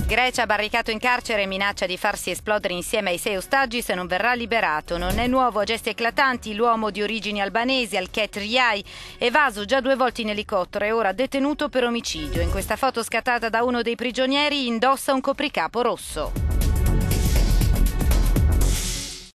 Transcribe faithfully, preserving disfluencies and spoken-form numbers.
Grecia barricato in carcere e minaccia di farsi esplodere insieme ai sei ostaggi se non verrà liberato. Non è nuovo a gesti eclatanti l'uomo di origini albanesi, Alket Riai, evaso già due volte in elicottero e ora detenuto per omicidio. In questa foto scattata da uno dei prigionieri indossa un copricapo rosso.